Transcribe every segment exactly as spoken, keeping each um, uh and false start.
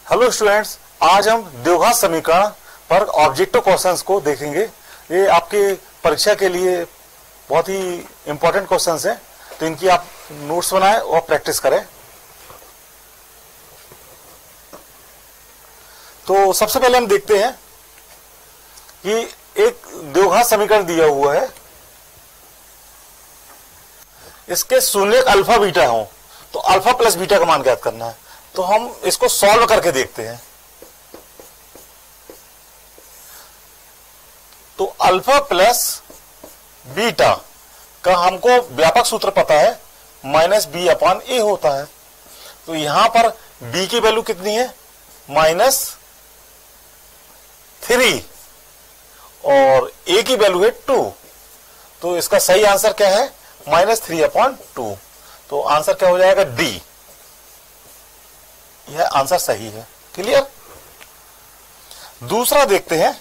Hello students, आज हम द्विघात समीकरण पर ऑब्जेक्टिव क्वेश्चंस को देखेंगे। ये आपके परीक्षा के लिए बहुत ही इंपॉर्टेंट क्वेश्चंस हैं, तो इनकी आप नोट्स बनाएं और प्रैक्टिस करें। तो सबसे पहले हम देखते हैं कि एक द्विघात समीकरण दिया हुआ है, इसके शून्य अल्फा बीटा हो तो अल्फा प्लस बीटा का मान ज्ञात करना है। तो हम इसको सॉल्व करके देखते हैं। तो अल्फा प्लस बीटा का हमको व्यापक सूत्र पता है, माइनस बी अपॉन ए होता है। तो यहां पर बी की वैल्यू कितनी है, माइनस थ्री, और ए की वैल्यू है टू। तो इसका सही आंसर क्या है, माइनस थ्री अपॉन टू। तो आंसर क्या हो जाएगा, डी। यह आंसर सही है। क्लियर। दूसरा देखते हैं,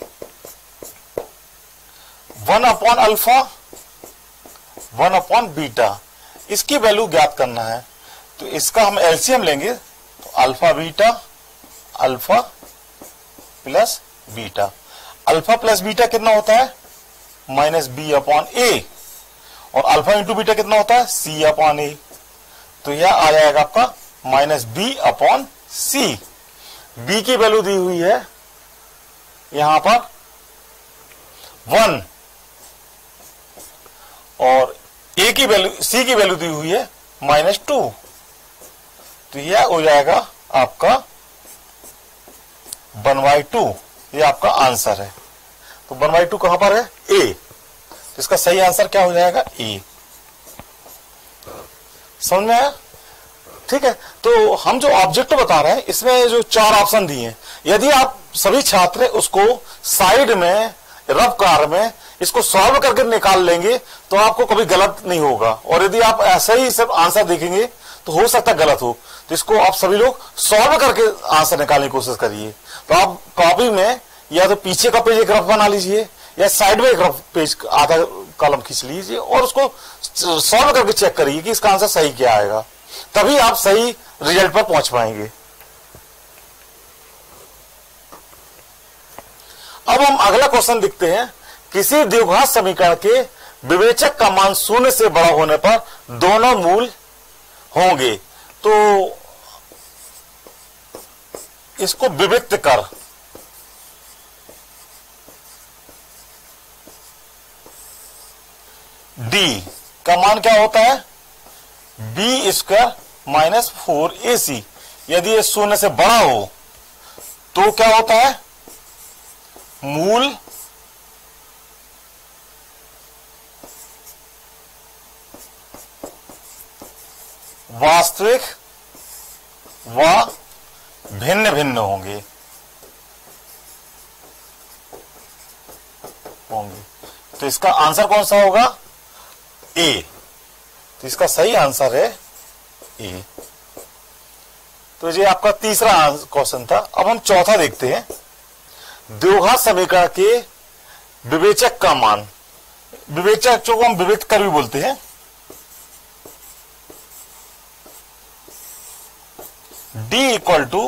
one upon alpha one upon beta, इसकी वैल्यू ज्ञात करना है। तो इसका हम एलसीएम लेंगे, तो alpha beta alpha plus beta. Alpha plus beta कितना होता है, माइनस बी अपॉन ए, और अल्फा इंटू बीटा कितना होता है, सी अपॉन ए। तो यह आ जाएगा आपका minus B upon C. B की वैल्यू दी हुई है यहां पर वन, और ए की वैल्यू सी की वैल्यू दी हुई है माइनस टू। तो यह हो जाएगा आपका वन बाई टू। यह आपका आंसर है। तो वन बाई टू कहां पर है, ए। तो इसका सही आंसर क्या हो जाएगा, ए। समझ में आया। ठीक है। तो हम जो ऑब्जेक्ट बता रहे हैं, इसमें जो चार ऑप्शन दिए हैं, यदि आप सभी छात्र उसको साइड में रफ कार में इसको सॉल्व करके निकाल लेंगे तो आपको कभी गलत नहीं होगा। और यदि आप ऐसा ही सब आंसर देखेंगे तो हो सकता है गलत हो। तो इसको आप सभी लोग सॉल्व करके आंसर निकालने की कोशिश करिए। तो आप कॉपी में या तो पीछे का पेज एक रफ बना लीजिए, या साइड में एक रफ पेज आधा कॉलम खींच लीजिए, और उसको सॉल्व करके चेक करिए कि इसका आंसर सही क्या आएगा। तभी आप सही रिजल्ट पर पहुंच पाएंगे। अब हम अगला क्वेश्चन देखते हैं। किसी द्विघात समीकरण के विवेचक का मान शून्य से बड़ा होने पर दोनों मूल होंगे। तो इसको विविक्त कर, डी का मान क्या होता है, B square minus four A C. यदि ये शून्य से बड़ा हो तो क्या होता है, मूल वास्तविक व भिन्न भिन्न होंगे होंगे तो इसका आंसर कौन सा होगा, ए। तो इसका सही आंसर है ए। तो ये आपका तीसरा क्वेश्चन था। अब हम चौथा देखते हैं। द्विघात समीकरण के विवेचक का मान, विवेचक जो हम विविक्त कर भी बोलते हैं, D equal to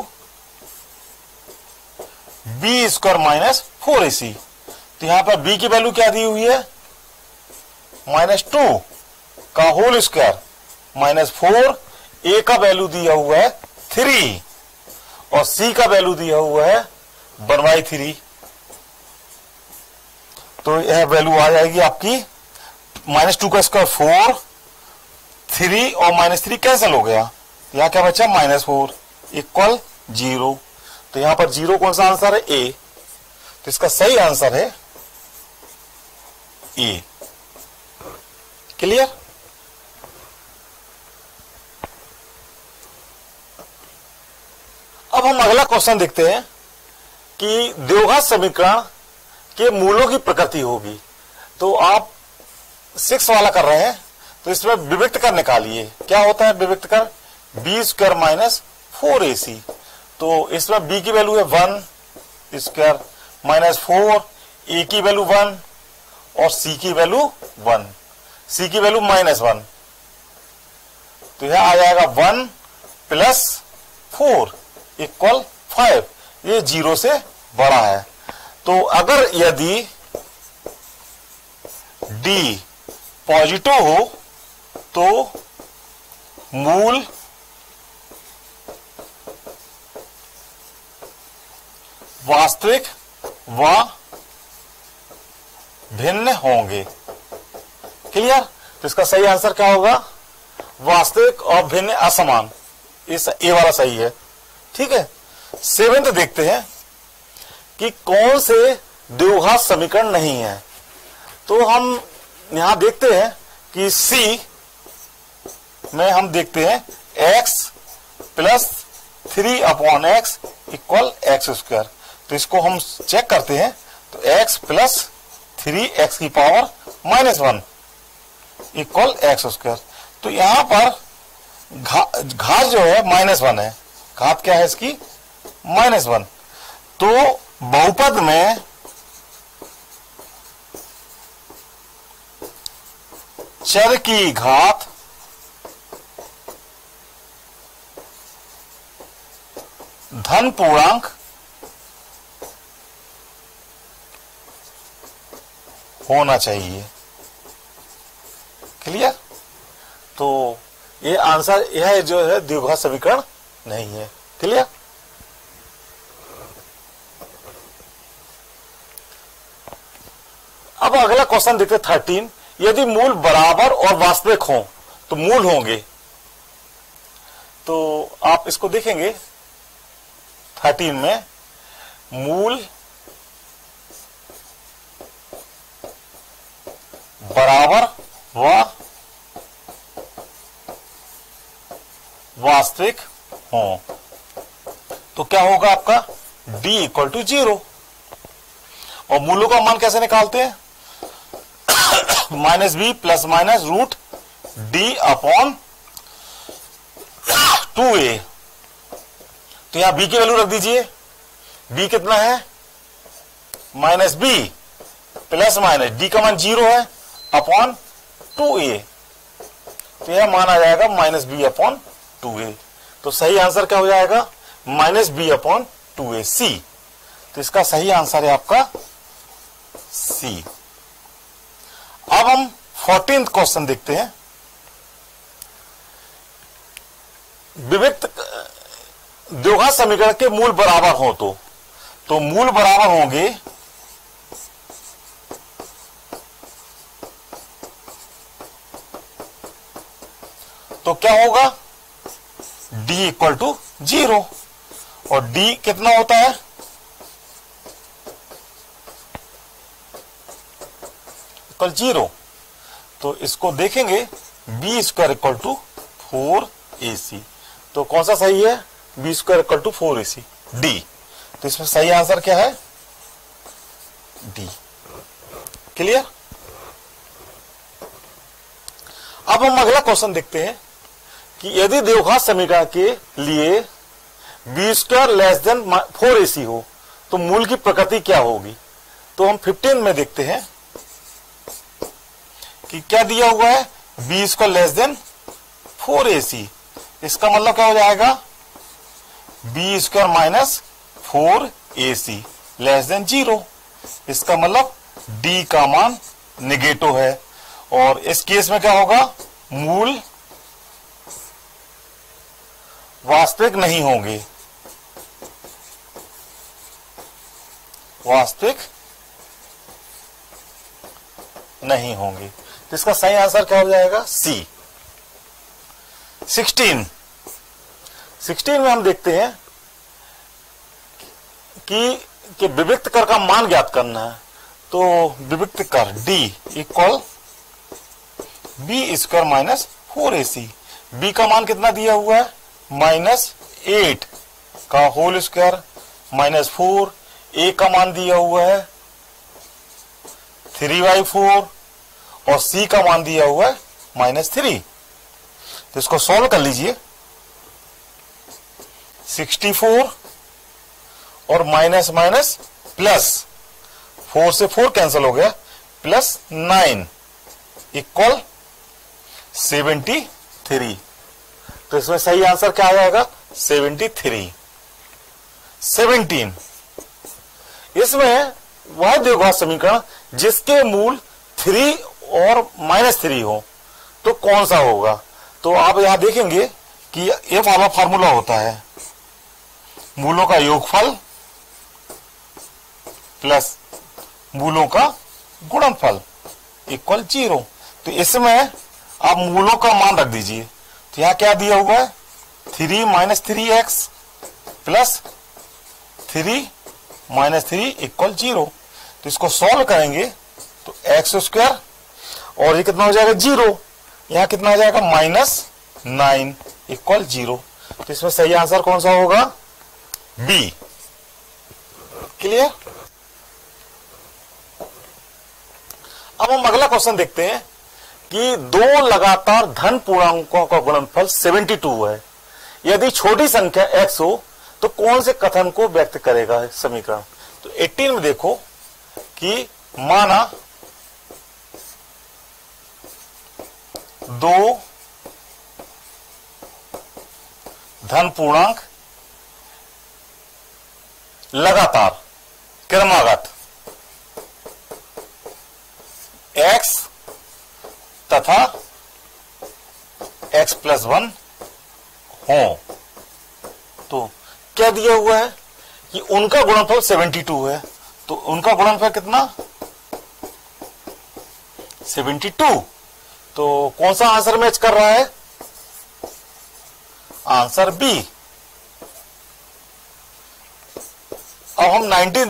B square minus four A C. तो यहां पर बी की वैल्यू क्या दी हुई है, माइनस टू का whole square minus four, A का वैल्यू दिया हुआ है थ्री, और सी का वैल्यू दिया हुआ है वन बाई थ्री। तो यह वैल्यू आ जाएगी आपकी माइनस टू का स्क्वायर फोर, थ्री और माइनस थ्री कैंसिल हो गया, यहां क्या बचा, माइनस फोर इक्वल जीरो। तो यहां पर जीरो कौन सा आंसर है, ए। तो इसका सही आंसर है ए। क्लियर। अब हम अगला क्वेश्चन देखते हैं कि द्विघात समीकरण के मूलों की प्रकृति होगी। तो आप सिक्स वाला कर रहे हैं, तो इसमें विविक्त कर निकालिए। क्या होता है विविक्त कर, B square minus four A C. तो इसमें बी की वैल्यू है one square minus four, A की वैल्यू वन और सी की वैल्यू वन, सी की वैल्यू माइनस वन। तो यह आ जाएगा one plus four equal five, ये जीरो से बड़ा है। तो अगर यदि d पॉजिटिव हो तो मूल वास्तविक व भिन्न होंगे। क्लियर? तो इसका सही आंसर क्या होगा? वास्तविक और भिन्न असमान। इस ए वाला सही है। ठीक है। सेवेंथ देखते हैं कि कौन से द्विघात समीकरण नहीं है। तो हम यहां देखते हैं कि सी में हम देखते हैं x plus three upon x equal x square. तो इसको हम चेक करते हैं। तो x प्लस थ्री एक्स की power minus one equal x square. तो यहां पर घा, घात जो है माइनस वन है। घात क्या है इसकी? Minus one. तो बहुपद में चर की घात धन पूर्णांक होना चाहिए। क्लियर? तो ये आंसर, यह जो है द्विघात समीकरण नहीं है। क्लियर? अब अगला क्वेश्चन देखते हैं थर्टीन। यदि मूल बराबर और वास्तविक हो तो मूल होंगे। तो आप इसको देखेंगे थर्टीन में मूल बराबर व वास्तविक हो तो क्या होगा आपका? d equal to zero. और मूलों का मान कैसे निकालते हैं? Minus B plus minus root D upon two A. तो यहां b की वैल्यू रख दीजिए। b कितना है? Minus B plus minus D का मान जीरो है अपॉन टू ए। तो यह मान आ जाएगा minus B upon two A. तो सही आंसर क्या हो जाएगा? Minus B upon two A, C. तो इसका सही आंसर है आपका सी। अब हम फोर्टीन्थ क्वेश्चन देखते हैं। विविक्त द्विघात समीकरण के मूल बराबर हो तो तो मूल बराबर होंगे तो क्या होगा? d equal to zero. और d कितना होता है? Equal zero. तो इसको देखेंगे B square equal to four A C. तो कौन सा सही है? B square equal to four A C, D. तो इसमें सही आंसर क्या है? डी। क्लियर? अब हम अगला क्वेश्चन देखते हैं कि यदि द्विघात समीकरण के लिए B square less than four A C हो तो मूल की प्रकृति क्या होगी। तो हम फिफ्टीन में देखते हैं कि क्या दिया हुआ है? B square less than four A C. इसका मतलब क्या हो जाएगा? B square minus four A C less than zero. इसका मतलब डी का मान निगेटिव है। और इस केस में क्या होगा? मूल वास्तविक नहीं होंगे। वास्तविक नहीं होंगे। तो इसका सही आंसर क्या हो जाएगा? सी। सिक्सटीन सिक्सटीन में हम देखते हैं कि, कि विविक्त कर का मान ज्ञात करना है। तो विविक्त कर d equal B square minus four A C. B का मान कितना दिया हुआ है? माइनस एट का whole square minus four. A का मान दिया हुआ है थ्री बाई फोर और सी का मान दिया हुआ है माइनस थ्री। तो इसको सॉल्व कर लीजिए। सिक्सटी फोर और माइनस माइनस प्लस, फोर से फोर कैंसिल हो गया, plus nine equal seventy three. तो इसमें सही आंसर क्या आ जाएगा? Seventy three. सेवनटीन। इसमें वह द्विघात समीकरण जिसके मूल थ्री और माइनस थ्री हो, तो कौन सा होगा? तो आप यहां देखेंगे कि ये वाला फार्मूला होता है, मूलों का योगफल प्लस मूलों का गुणनफल इक्वल जीरो। तो इसमें आप मूलों का मान रख दीजिए। तो यहां क्या दिया हुआ है? Three minus three x plus three minus three equal zero. तो इसको सॉल्व करेंगे तो एक्स स्क्वायर और ये कितना हो जाएगा? जीरो। यहां कितना हो जाएगा? Minus nine equal zero. तो इसमें सही आंसर कौन सा होगा? बी। क्लियर? अब हम अगला क्वेश्चन देखते हैं कि दो लगातार धन पूर्णांकों का गुणनफल बहत्तर है। यदि छोटी संख्या x हो तो कौन से कथन को व्यक्त करेगा समीकरण? तो अठारह में देखो कि माना दो धन पूर्णांक लगातार क्रमागत x तथा x प्लस वन हो, तो क्या दिया हुआ है कि उनका गुणनफल बहत्तर है। तो उनका गुणनफल कितना? बहत्तर। तो कौन सा आंसर मैच कर रहा है? Answer B. अब हम नाइनटीन